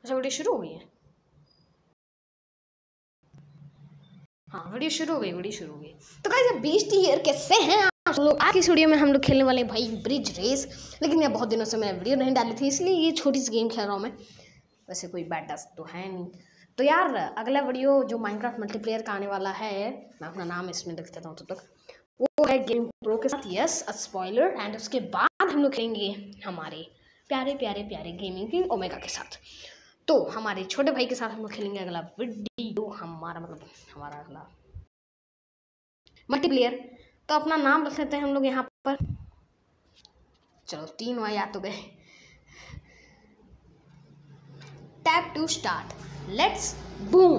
अच्छा वीडियो शुरू हो गई है। हाँ वीडियो शुरू हो गई। तो गाइस ये बीस्ट ईयर कैसे हैं आप लोग। आज की इस वीडियो में हम लोग खेलने वाले हैं भाई ब्रिज रेस। लेकिन ये बहुत दिनों से मैंने वीडियो नहीं डाली थी, इसलिए ये छोटी सी गेम खेल रहा हूँ मैं। वैसे कोई बैड टच तो है नहीं। तो यार अगला वीडियो जो माइनक्राफ्ट मल्टीप्लेयर का आने वाला है, मैं अपना नाम इसमें लिख देता हूँ तब तक, वो है गेम प्रो के साथ, यस अ स्पॉइलर। एंड उसके बाद हम लोग खेलेंगे हमारे प्यारे प्यारे प्यारे गेमिंग किंग ओमेगा के साथ। तो हमारे छोटे भाई के साथ हम लोग खेलेंगे अगला वीडियो, हमारा अगला मल्टीप्लेयर। तो अपना नाम रख लेते हैं हम लोग यहाँ पर। चलो 3 वाई आ तो गए। Tap to start, let's boom.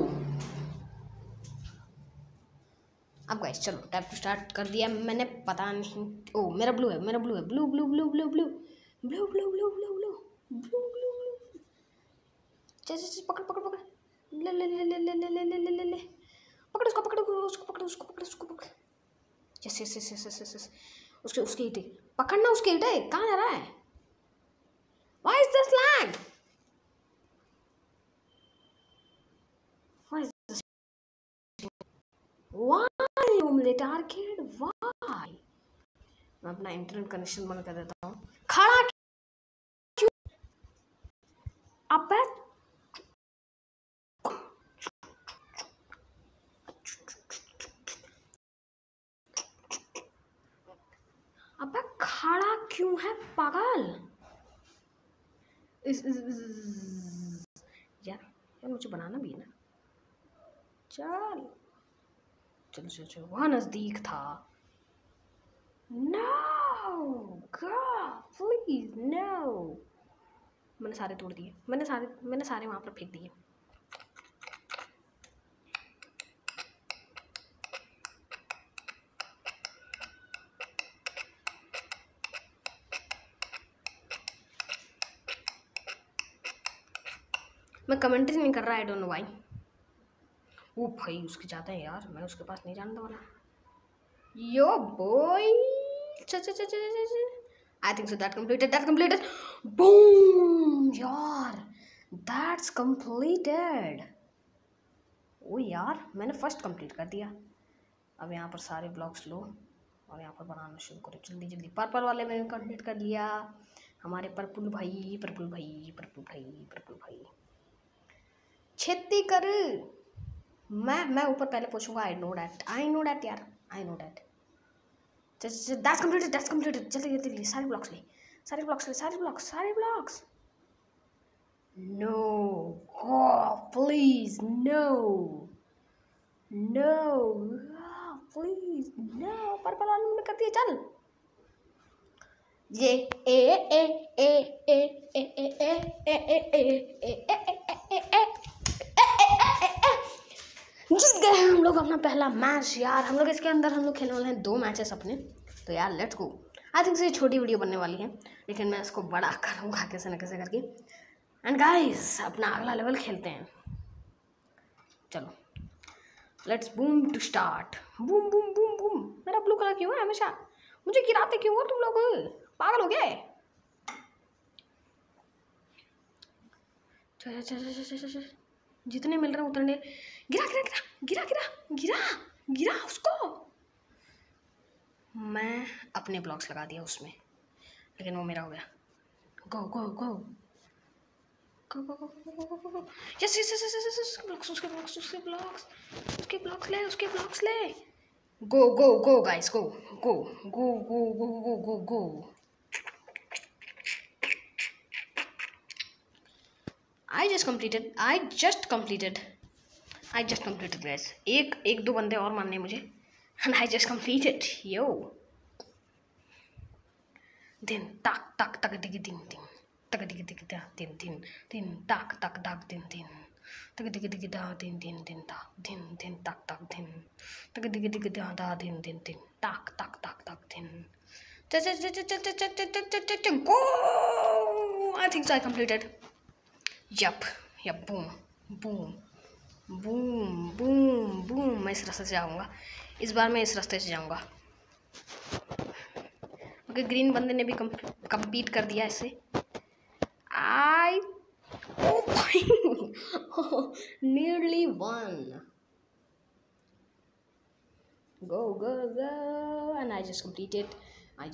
अब गाइस चलो टैप टू स्टार्ट कर दिया मैंने, पता नहीं। ओ मेरा ब्लू है, blue blue blue blue blue blue blue blue blue blue blue blue blue. चल पकड़ पकड़ पकड़, ले ले ले ले ले ले ले ले ले ले, पकड़ उसको, पकड़। Yes yes yes yes yes yes, उसके ईंटे पकड़ना, उसके ईंटे कहाँ जा रहा है। Why is this lag? Why omelette arcade? Why? मैं अपना इंटरनेट कनेक्शन बंद कर देता हूँ। खड़ा क्यों? अबे खड़ा क्यों है पागल? यार मुझे बनाना भी है ना। चल वहाँ नजदीक था। No God please no। मैंने सारे तोड़ दिए, मैंने सारे वहाँ पर फेंक दिए। मैं कमेंट्री नहीं कर रहा, आई डोंट नो व्हाई। वो भाई उसके जाता है यार, मैं उसके पास नहीं जानने वाला। Yo boy, I think so that completed. Boom यार, दैट्स कंप्लीटेड। ओ यार मैंने फर्स्ट कंप्लीट कर दिया। अब यहाँ पर सारे ब्लॉक्स लो और यहाँ पर बनाना शुरू करो जल्दी। पर्पल वाले मैंने कंप्लीट कर लिया। हमारे पर्पल भाई छेती कर। मैं ऊपर पहले पूछूंगा। आई नो दैट यार, I know that. That's completed. जल्दी सारे blocks. No god please no please no. Purple वाले में कर दिया। चल ये जीत गए हम लोग अपना पहला मैच। यार हम लोग इसके अंदर खेलने वाले हैं 2 मैचेस अपने। तो यार लेट्स गो। आई थिंक ये छोटी वीडियो बनने वाली है, लेकिन मैं इसको बड़ा करूँगा कैसे न कैसे करके। एंड गाइस अपना अगला लेवल खेलते हैं। चलो let's boom to start. Boom boom boom boom. मेरा ब्लू कलर क्यों है हमेशा? मुझे गिराते क्यों हो तुम लोग? पागल हो गए? चल जितने मिल रहे हैं उतने। गिरा उसको। मैं अपने ब्लॉक्स लगा दिया उसमें, लेकिन वो मेरा हो गया। गो यस उसके ब्लॉक्स ले। Go guys go. I just completed guys। एक 2 बंदे और मारने मुझे। And I just completed yo। दिन तक दिग दिन तक दिग दा दिन तक दाग दिन तक दिग दा दिन तक दिन तक दिग दा दिन तक दिन। Go! I think so I completed। Yup, boom। मैं इस रास्ते से जाऊंगा। इस बार मैं इस रास्ते से जाऊंगा। ओके ग्रीन बंदे ने भी कंप्लीट कर दिया इसे। ओ भाई nearly one. Go, and I just completed. I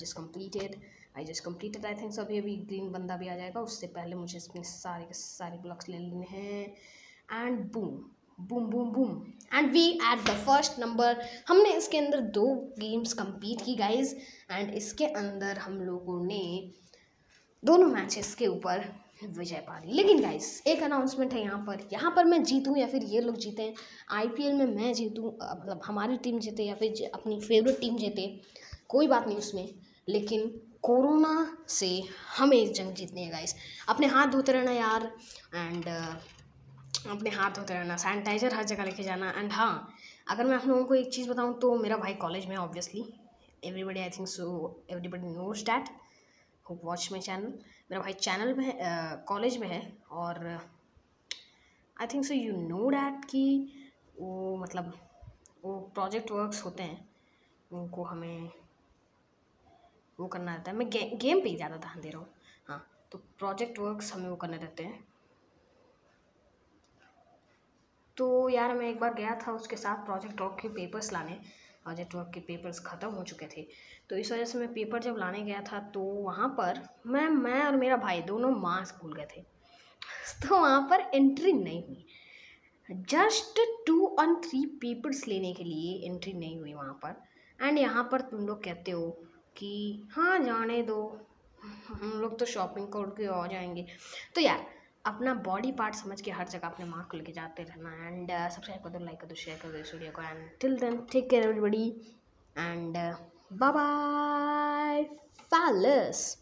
think so अभी ग्रीन बंदा भी आ जाएगा, उससे पहले मुझे इसमें सारे के सारे ब्लॉक्स ले लेने हैं and boom and we at the first number. हमने इसके अंदर 2 गेम्स कंप्लीट की गाइज एंड इसके अंदर हम लोगों ने दोनों मैचेस के ऊपर विजय पा ली। लेकिन गाइस एक अनाउंसमेंट है यहाँ पर मैं जीतूँ या फिर ये लोग जीतें, आईपीएल में मैं जीतूँ, मतलब हमारी टीम जीते या फिर अपनी फेवरेट टीम जीते, कोई बात नहीं उसमें, लेकिन कोरोना से हमें एक जंग जीतनी है गाइस। अपने हाथ धोते रहना यार एंड अपने हाथ धोते रहना, सैनिटाइज़र हर जगह लेके जाना। एंड हाँ, अगर मैं आप लोगों को एक चीज़ बताऊँ तो मेरा भाई कॉलेज में है, obviously everybody, I think so everybody knows that who watch my channel. मेरा भाई चैनल में कॉलेज में है और I think so you know that कि वो मतलब वो प्रोजेक्ट वर्क्स होते हैं, उनको हमें वो करना रहता है। मैं गेम पे ही ज़्यादा ध्यान दे रहा हूँ। हाँ, तो प्रोजेक्ट वर्क्स हमें वो करने रहते हैं। तो यार मैं एक बार गया था उसके साथ प्रोजेक्ट वर्क के पेपर्स लाने, प्रोजेक्ट वर्क के पेपर्स ख़त्म हो चुके थे, तो इस वजह से मैं पेपर जब लाने गया था तो वहाँ पर मैं और मेरा भाई दोनों मास्क भूल गए थे। तो वहाँ पर एंट्री नहीं हुई, जस्ट 2 और 3 पेपर्स लेने के लिए एंट्री नहीं हुई वहाँ पर। एंड यहाँ पर तुम लोग कहते हो कि हाँ जाने दो, हम लोग तो शॉपिंग करके आ जाएंगे। तो यार अपना बॉडी पार्ट समझ के हर जगह अपने मार्क को लेके जाते रहना एंड सब्सक्राइब कर दो, लाइक कर दो, शेयर कर दो इस वीडियो को and till then take care everybody and bye bye फेलस।